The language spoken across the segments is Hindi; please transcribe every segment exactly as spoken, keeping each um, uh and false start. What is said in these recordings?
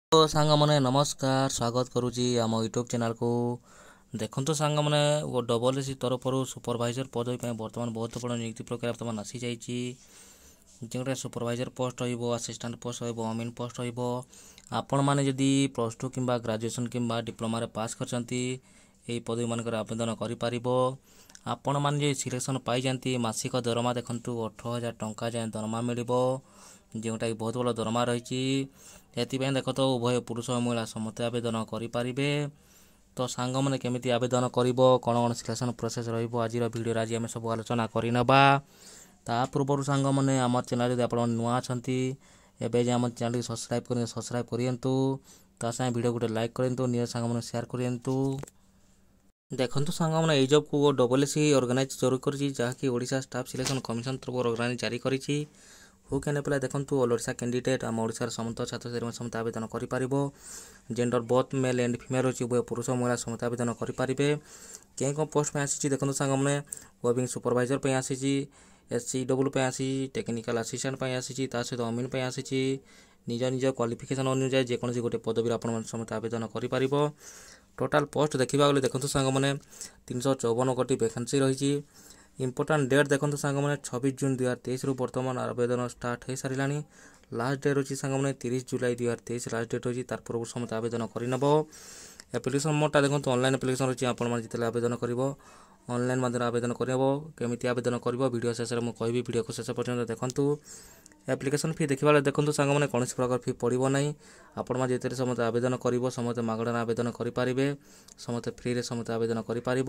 तो सांग मैंने नमस्कार स्वागत करुच्ची आम यूट्यूब चैनल को। देखो सांग मैंने वो डबल एस तरफ सुपरभाइजर पदवी पर बर्तमान बहुत बड़ा नियुक्ति प्रक्रिया बर्तमान आसी जाइए। जो सुपरभाइजर पोस्ट रसिस्टाट पोस्ट रमीन पोस्ट आपण मैंने जदि प्लस टू कि ग्राजुएसन कि डिप्लोमा पास कर पदवी मानक आवेदन कर आपण मैंने सिलेक्शन पाई जाती मासिक दरमा देखूँ अठर हजार टंका जाए दरमा मिल जोटा कि बहुत बड़ा दरमा रही। देख तो उभय पुरुष और महिला समस्त आवेदन करें। तो सांग मैंने केमी आवेदन कर कौन कौन सिलेक्शन प्रोसेस रज भिडियो आज आम सब आलोचना करनवा। ता पूर्व सांग मैंने आम चैनल जब आप नुआ अच्छा एवं आम चैनल सब्सक्राइब कर सब्सक्राइब करूँ ता सागे वीडियो गोटे लाइक करूँ निज सांग मैंने शेयर करूँ। देखो सांग मैंने ये जब को डबल एस ऑर्गेनाइज जरूर करा स्टाफ सिलेक्शन कमिशन तरफ ऑर्गेनाइज जारी करी हु कैन अप्लाई। देखो ऑल ओडिशा कैंडिडेट आम ओडिशार समस्त छात्र छात्री समस्त आवेदन कर gender both male and female अच्छी उभय पुरुष महिला समस्त आवेदन करें। कहीं कौन पोस्ट में आसी देखो सांग मैंने वेबिंग सुपरभाइजर पे आसी एस सी डब्ल्यू पे आसी टेक्निकल असिस्टेंट आसी सहित अमीन पे आसी निज निज क्वालिफिकेशन अनुसार जेकोसी गोटे पदवी आप समस्त आवेदन कर। टोटाल पोस्ट देखा गले देखो सांग मैंने तीन सौ चौवन गोटी वैकेंसी रही। इंपोर्टाट डेट देखो सांग मैंने छब्बीस जून दुई हजार तेईस रु बर्तमान आवेदन स्टार्ट हो सारा। लास्ट डेट रही सांग मैंने तीस जुलाई दुई हजार तेईस लास्ट डेट रही तार पूर्व समस्त आवेदन करनब। एप्लिकेशन मोडटा देखो ऑनलाइन एप्लिकेशन रही आपत आवेदन कर ऑनलाइन माध्यम आवेदन करमी आवेदन कर वीडियो शेष में कहि वीडियो को शेष पर्यटन देखूँ। एप्लिकेशन फी देखा देखो सांग मैंने कौन प्रकार फी पड़ो ना आपण जिते समस्त आवेदन कर समस्त मागणा आवेदन करेंगे समस्त फ्री समस्त आवेदन कर।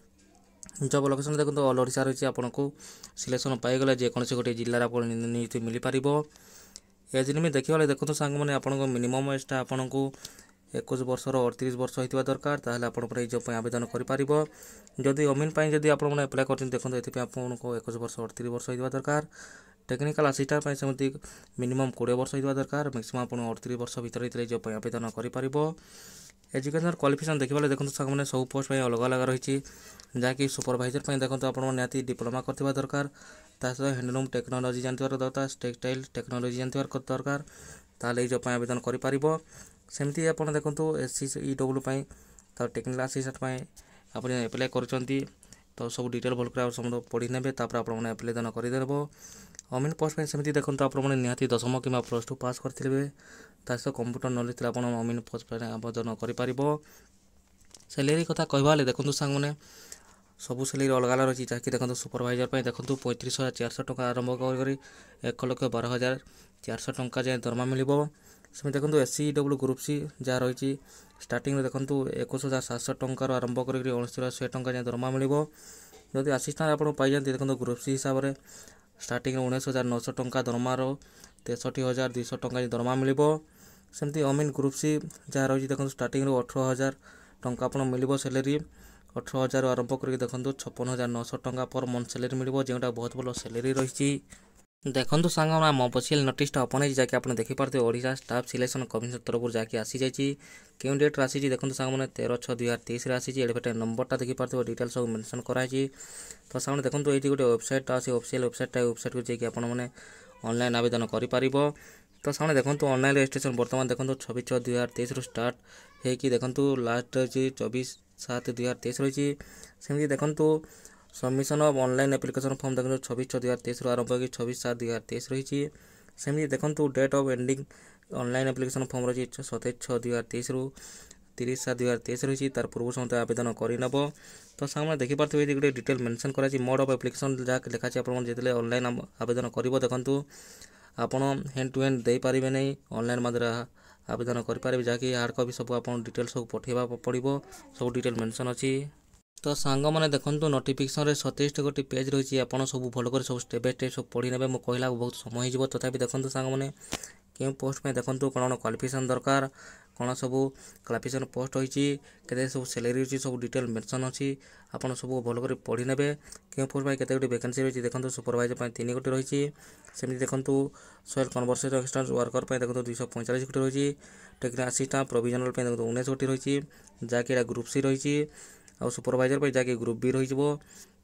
जब लोकेशन देखो ऑल ओडिशा रही आपको सिलेक्शन पाईगले जेकोसी गोटे जिले आप नियुक्ति मिल पार। एज लिमिट देखा देखो सांग मैंने आपको मिनिमम एजटा आपन को इक्कीस वर्ष अड़तीस वर्ष होता दरकार ताहले आपण पर जॉब आवेदन कर। जदि अमीन जदि आपने अप्लाई कर देखो ये आपको इक्कीस वर्ष अड़तीस वर्ष होता दरकार। टेक्निकल असिस्टेंट सेमती मिनिमम कोड़े वर्ष होता दरकार मैक्सिमम आप अड़तीस वर्ष भर जॉब आवेदन कर। एजुकेशन क्वालिफिकेशन देखा देखो सांग मैंने सब पोस्ट अलग अलग रही जहाँकि सुपरभाइजर देखो आप निहाती डिप्लोमा करथिबा दरकार ता सहित हैंडलूम टेक्नोलोजी जानवर दरकार टेक्सटाइल टेक्नोलोजी जानवर दरकार ताले जॉब आवेदन कर। सेमती आप देखो एस सी ई डब्ल्यू तो टेक्निकल असिस्टेंट आप एप्लाई कर तो सब डिटेल भल कर सब पढ़ी ने आपने आवेदन करदेव। अमीन पोस्ट में सेमती देखो आपने निहाती दशम कि प्लस टू पास करेंगे सहित कंप्यूटर नॉलेज आप अमीन पोस्ट पर आवेदन कर। सैलरी कथा कहवा देखो सांग मैंने सबू सैलरी अलग अलग रही जहाँकि देखो सुपरभाइजर पर देखो पैंतीस हजार चार सौ टका आरंभ कर एक लक्ष बार हजार चार सौ टका जाए दरमा मिल। सेम देखो S C W group C जहाँ रही स्टार्टिंग देखो इक्कीस हजार सात सौ टकर आरंभ कर उनतीस शहे टका जाए दरमा मिल। जदि असिस्टाट आप पाई जाती देखो ग्रुप सी हिसाब से स्टार्टिंग उन्नीस हजार नौ सौ टका दरमार तेसठी हजार दुईश टका दरमा मिल। सेमती अमीन ग्रुप सी जहाँ रही देखो स्टार्टिंग अठर हजार टंका आप मिल सैलरी अठर हजार आरंभ कर देखो छप्पन हजार नौ सौ टका पर मंथ सैलरी मिल जोटा बहुत भल सैलरी रही। देखो सांग आम ऑफिशियल नोटिसटा ओपन है जहाँकि आप देखिपारे ओडिशा स्टाफ सिलेक्शन कमिशन तरफ जहाँकि आसी जाइए क्यों डेट आसी देखो सांग मैंने तेरह छः दुई हजार तेईस आसी एडभर्टाइज नंबरटा देखिपारे डिटेल सब मेंशन कराई। तो सांग देखो ये गोटे वेबसाइट अच्छे ऑफिशियल वेबसाइट वेबसाइट को जाकि आपने ऑनलाइन आवेदन कर। तो सामने देखो ऑनलाइन रजिस्ट्रेशन बर्तमान देखो छब्बीस छः दुई हजार तेईस रु स्टार्ट होगी देखो लास्ट रही चौबीस सात दुई हजार तेईस रही। सेमती देखो submission of online application form देखो छब्बीस छः दुई हजार तेईस आरंभ होगी छब्बीस सात दुई हजार तेईस रही। सेमती देखो date of ending online application form रही सतैश छः दुई हजार तेईस रु तीस सात दुई हजार तेईस रही तार पूर्व समस्त आवेदन करनब। तो सामने देखिपारे ये गोटे डिटेल मेंशन कराई मोड ऑफ एप्लिकेशन जहाँ लिखा आपने ऑनलाइन आवेदन कर देखो आपड़ हैंड टू हैंड दे पारे नहीं ऑनलाइन माध्यम आवेदन करेंगे जहाँकि हार्ड कपी सब आप डिटेल सब पठेवा पड़ो सब डिटेल मेंशन अच्छी। तो सांग मैंने देखो नोटिफिकेशन सतैश गोटी पेज रही है आपड़ सब भल कर सब स्टेप बाय स्टेप सब पढ़ी ने मुझे कहला बहुत समय हो तथापि देखो सांग मैंने क्यों पोस्ट में देखो कौन क्वालिफिकेशन दरकार कौन सब क्वालिफिकेशन पोस्ट होती के सब सैलरी अच्छी सब डिटेल मेंशन अच्छी आपड़ सब भल कर पढ़ी ने क्यों पोस्ट में केते गोटी वैकेंसी रही देखो सुपरभाइजर तीन गोटी रही। सेमती देखो सॉइल कन्वर्सेशन एक्सटेंस वर्कर पर देखो दुईश पैंचाश गोटी रही टेक्निकल असिस्टेंट प्रोविजनल देखो उन्नीस गोटी रही जहाँकि ग्रुप सी रही आ सुपरभाइजर पर जहाँकि ग्रुप बी रही।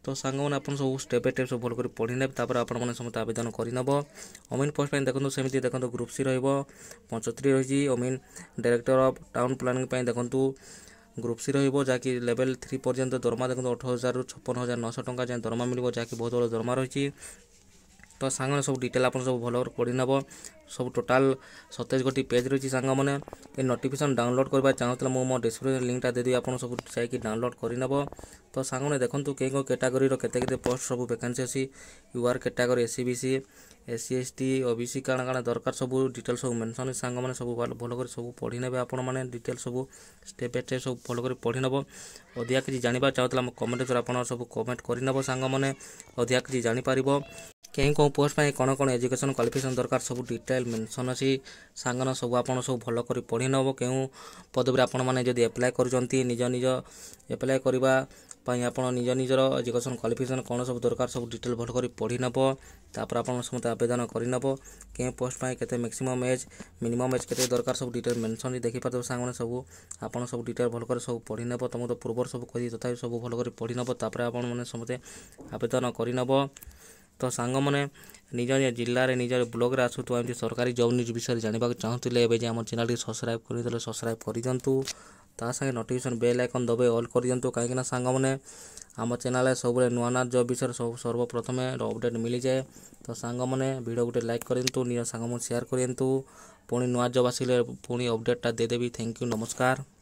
तो सांगने आप सब स्टेप बाय स्टेप सब भल कर पढ़ी ने तापर आपण मैंने समस्त आवेदन करनब। अमीन पोस्ट देखो सेमती देखो ग्रुप सी रचतरी रही अमीन डायरेक्टर ऑफ टाउन प्लानिंग देखो ग्रुप सी रही लेवल थ्री पर्यंत दरमा देखो अठ हजार छप्पन हजार नौश टंका जाए दरमा मिल जहाँकि बहुत बड़ा दरमा रही। तो सांग सब डिटेल आप सब भल पढ़ी नब। सब टोटाल सतैश गोटी पेज रही सांग मैंने ये नोटिफिकेशन डाउनलोड करवा चाहूँगा मुझे मो डिस्क्रिप्शन लिंकटा देदेवी आप सब चाहिए डाउनलोड करनब। तो सांग मैंने देखो कई कौ कैटेगोरी केते केते पोस्ट सब वैकेंसी अच्छी UR category S C B C S C S T OBC काण काण दरकार सब डिटेल सब मेंशन सांग मैंने सब भल कर सब पढ़ी ने आपण मैंने डिटेल सब स्टेप बाय स्टेप सब भल कर पढ़ी नब। अधिका किसी जानवा चाहूँगा कमेंट द्वारा आप सब कमेंट करनब सांग मैंने अधिका किसी जापर कहीं कौन पोस्ट में कौन कौन एजुकेशन क्वालिफिकेशन दरकार सब डिटेल मेंशन अच्छी सांगन सब आप सब भल कर पढ़ी नब। क्यों पदवी आपण मैंने जब एप्लाय कर निज निज एप्लाय करने आप निज निजर एजुकेशन क्वालिफिकेशन कौन सब दरकार सब डिटेल भल कर पढ़ी नब। तापर आप समस्त आवेदन करनब। कहीं पोस्ट में केते मैक्सिमम एज मिनिमम एज केते दरकार सब डिटेल मेंशन देखिपार सांगने सब आप सब डिटेल भल कर सब पढ़ी नब। तुम तो पूर्व सब कही तथा सब भल कर पढ़ी नब तापर आप समस्ते आवेदन करनब। तो सांग मैंने निज निज जिले में निज ब्लॉग रे आसुवा एमती सरकारी जॉब न्यूज विषय जानवा चाहूँगे एवं आम चैनल टी सब्सक्राइब कर सब्सक्राइब कर दिंतु ता संगे नोटिफिकेशन बेल आइकन दबे ऑल कर दिंतु कहीं सांग मैंने आम चैनल सब नुआ नुआ जॉब विषय सब सर्वप्रथम अपडेट मिल जाए। तो सांग मैंने वीडियो गोटे लाइक करूँ निज सांग शेयर करूँ पुणी नुआ जॉब आसिले पुणी अपडेटा देदेवी। थैंक यू नमस्कार।